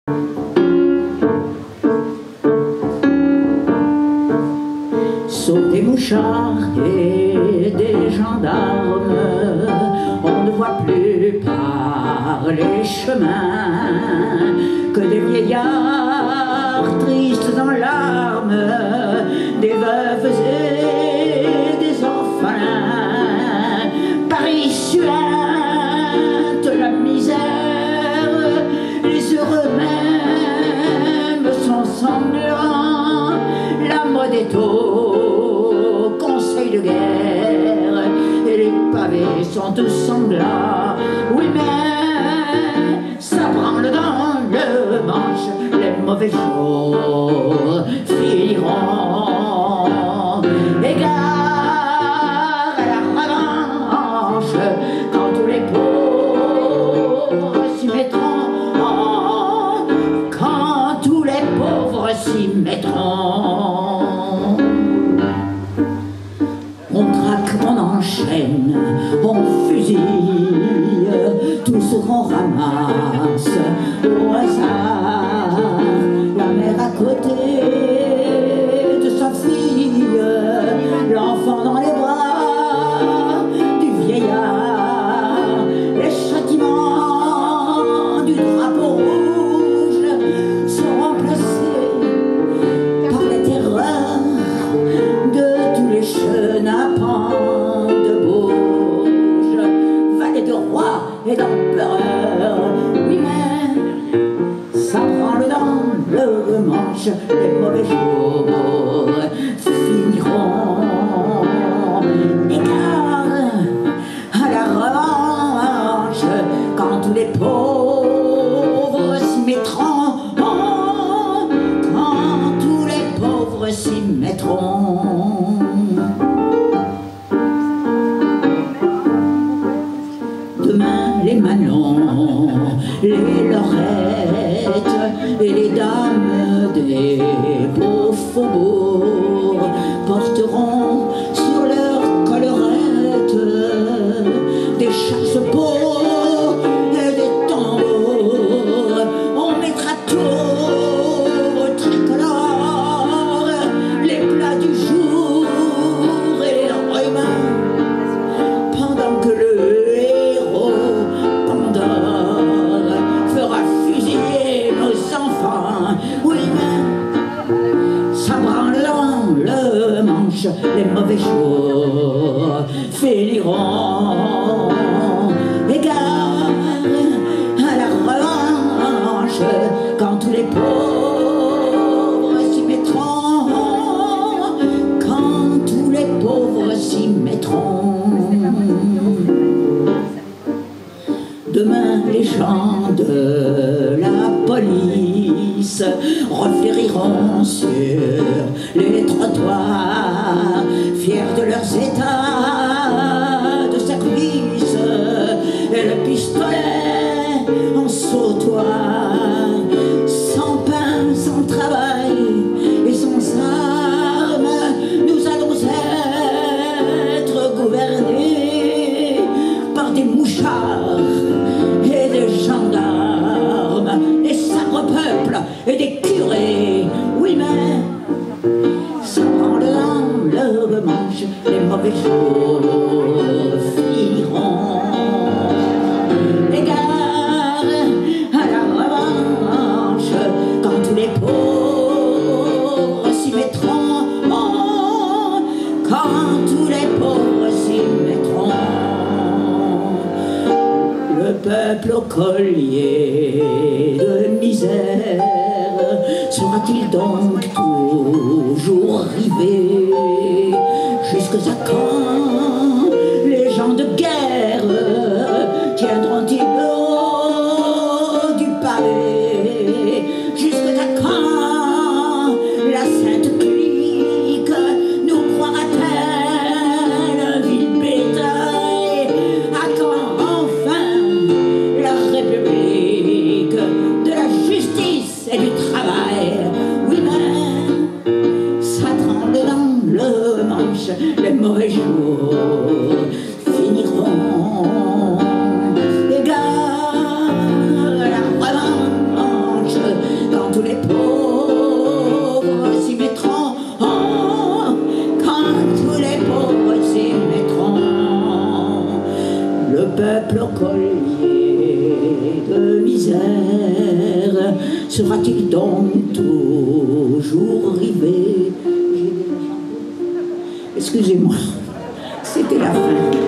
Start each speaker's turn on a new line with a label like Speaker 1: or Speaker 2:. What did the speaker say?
Speaker 1: Sauf des mouchards et des gendarmes, on ne voit plus par les chemins que des vieillards tristes en larmes, des veuves et des orphelins. Paris suinte la misère, les heureux même sont sanglants, la mode est au conseil de guerre et les pavés sont tous sanglants. Oui, mais ça branle dans le manche, les mauvais jours finiront. Égard à la revanche quand tous les pauvres s'y mettront, quand tous les pauvres s'y mettront. On traque, on enchaîne, on fusille tout ce qu'on ramasse au hasard. La mère à côté de sa fille, l'enfant dans les bras du vieillard. Les châtiments du drapeau rouge sont remplacés par la terreur de tous les chenapans de Bourges, vallée de rois et d'empereurs. Oui, mais ça branle dans le manche, les mauvais jours finiront. Égard à la revanche quand tous les pauvres s'y mettront, quand tous les pauvres s'y mettront. Demain les Manons, les Lorettes et les dames des beaux faubourgs porteront sur leurs collerettes des chasse-peaux et des tambours. On mettra tout tricolore, les plats du jour et les rumeurs, pendant que le héros Pandore fera fusiller nos enfants. Oui, mais ça branle dans le manche, les mauvais jours finiront. Égard à la revanche quand tous les pauvres s'y mettront, quand tous les pauvres s'y mettront. Demain les gens de la police reflériront sur les trottoirs, fiers de leurs états de service, et le pistolet en sautoir. Sans pain, sans travail et sans armes, nous allons être gouvernés par des mouchards et des gendarmes, des sabre-peuples et des curés. Oui, mais ça branle dans le manche, les mauvais jours finiront. Égard à la revanche quand tous les pauvres s'y mettront, quand tous les pauvres s'y mettront. Le peuple au collier de misère sera-t-il donc toujours rivé? Jusqu'à quand les gens de guerre tiendront-ils le haut du pavé? Jusqu'à quand la sainte clique nous croira-t-elle vil bétail? À quand enfin la République de la justice et du travail? Oui, mais ça tremble dans le manche, les mauvais jours finiront. Égard à la revanche tous les pauvres s'y mettront, quand tous les pauvres s'y mettront, le peuple au collier de misère sera-t-il donc toujours rivé? Excusez-moi, c'était la fin.